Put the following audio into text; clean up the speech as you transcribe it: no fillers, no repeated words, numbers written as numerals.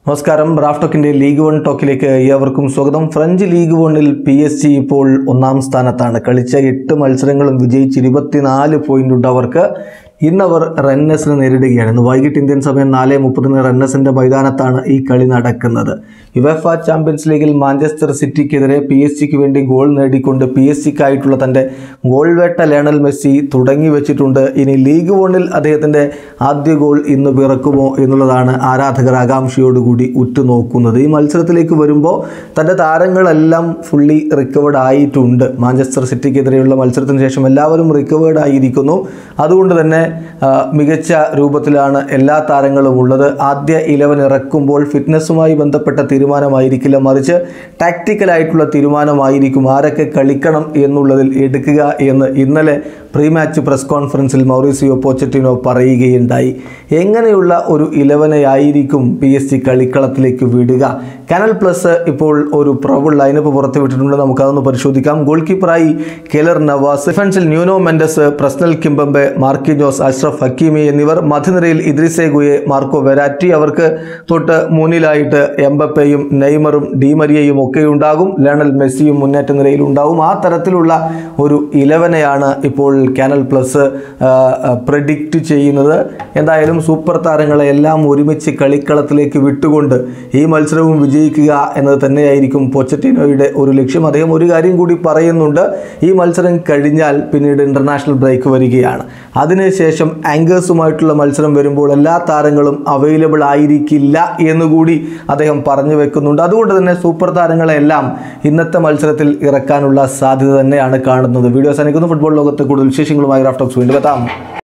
നമസ്കാരം. Raf ടോക്കിന്റെ league 1 ടോക്കിലേക്ക് ഏവർക്കും സ്വാഗതം. ഫ്രഞ്ച് ലീഗ് 1-ൽ PSG ഇപ്പോൾ ഒന്നാം സ്ഥാനത്താണ്. കളിച്ച 8 മത്സരങ്ങളും വിജയിച്ച് 24 പോയിന്റ് ഉണ്ട് അവർക്ക്. ഇന്നവർ റെന്നസിനെ നേരിടുകയാണ്. ഇന്ന് വൈകിട്ട് ഇന്ത്യൻ സമയം 4:30 റെന്നസിന്റെ മൈതാനത്താണ് ഈ കളി നടക്കുന്നത്. യുവേഫ ചാമ്പ്യൻസ് ലീഗിൽ മാഞ്ചസ്റ്റർ സിറ്റിക്കെതിരെ PSG വേണ്ടി ഗോൾ നേടിക്കൊണ്ട് PSG-ക്കായിട്ടുള്ള തൻ്റെ ഗോൾ വേട്ട ലയണൽ മെസ്സി തുടങ്ങി വെച്ചിട്ടുണ്ട്. ഇനി ലീഗ് 1-ൽ അദ്ദേഹത്തിൻ്റെ ആദ്യ ഗോൾ ഇന്ന് പിറക്കുമോ എന്നുള്ളതാണ് ആരാധകർ ആകാംക്ഷയോടുകൂടി ഉറ്റുനോക്കുന്നത്. ഈ മത്സരത്തിലേക്ക് വരുമ്പോൾ തൻ്റെ താരങ്ങളെല്ലാം ഫുള്ളി റിക്കവേർഡ് ആയിട്ടുണ്ട്. മാഞ്ചസ്റ്റർ സിറ്റിക്കെതിരെയുള്ള മത്സരത്തിന് ശേഷം എല്ലാവരും റിക്കവേർഡ് ആയിരിക്കുന്നു. അതുകൊണ്ട് തന്നെ മികച്ച രൂപത്തിലാണ് എല്ലാ താരങ്ങളും ഉള്ളത്. ആദ്യ 11 ഇറക്കുമ്പോൾ ഫിറ്റ്നസ്സുമായി ബന്ധപ്പെട്ട തീരുമാനമായിരിക്കില്ല, മറിച്ച് ടാക്റ്റിക്കലായിട്ടുള്ള തീരുമാനമായിരിക്കും ആരൊക്കെ കളിക്കണം എന്നുള്ളതിൽ എടുക്കുക എന്ന് ഇന്നലെ പ്രീ മാച്ച് പ്രസ് കോൺഫറൻസിൽ മൗറിസിയോ പോച്ചറ്റിനോ പറയുകയുണ്ടായി. എങ്ങനെയുള്ള ഒരു 11 ആയിരിക്കും PSG കളിക്കളത്തിലേക്ക് വിടുക? കാനൽ പ്ലസ് ഇപ്പോൾ ഒരു പ്രബിൾ ലൈനപ്പ് പുറത്തുവിട്ടിട്ടുണ്ട്. നമുക്കതൊന്ന് പരിശോധിക്കാം. ഗോൾ കീപ്പറായി കെലർ നവാസ്, ഡിഫൻസിൽ Nuno Mendes, Presnel Kimpembe, Marquinhos, Achraf Hakimi എന്നിവർ. മധ്യനിരയിൽ ഇദ്രിസേ ഗുയെ, മാർക്കോ വെരാറ്റി. അവർക്ക് തൊട്ട് മുന്നിലായിട്ട് എംബപ്പയും നെയ്മറും ഡിമരിയയും ഒക്കെ ഉണ്ടാകും. ലയണൽ മെസ്സിയും മുന്നേറ്റ നിരയിൽ ഉണ്ടാകും. ആ തരത്തിലുള്ള ഒരു 11 ഇപ്പോൾ കാനൽ പ്ലസ് പ്രെഡിക്റ്റ് ചെയ്യുന്നത്. എന്തായാലും സൂപ്പർ താരങ്ങളെ എല്ലാം ഒരുമിച്ച് കളിക്കളത്തിലേക്ക് വിട്ടുകൊണ്ട് ഈ മത്സരവും വിജയിക്കുക എന്നത് തന്നെയായിരിക്കും പോച്ചറ്റിനോയുടെ ഒരു ലക്ഷ്യം. അദ്ദേഹം ഒരു കാര്യം കൂടി പറയുന്നുണ്ട്. ഈ മത്സരം കഴിഞ്ഞാൽ പിന്നീട് ഇൻ്റർനാഷണൽ ബ്രേക്ക് വരികയാണ്. അതിനുശേഷം ആങ്കേഴ്സുമായിട്ടുള്ള മത്സരം വരുമ്പോൾ എല്ലാ താരങ്ങളും അവൈലബിൾ ആയിരിക്കില്ല എന്നുകൂടി അദ്ദേഹം പറഞ്ഞു വെക്കുന്നുണ്ട്. അതുകൊണ്ട് തന്നെ സൂപ്പർ താരങ്ങളെല്ലാം ഇന്നത്തെ മത്സരത്തിൽ ഇറക്കാനുള്ള സാധ്യത തന്നെയാണ് കാണുന്നത്. വീഡിയോ അവസാനിക്കുന്നു. ഫുട്ബോൾ ലോകത്ത് കൂടുതൽ വിശേഷങ്ങളുമായി റാഫ് ടോക്സ് വീണ്ടും എത്താം.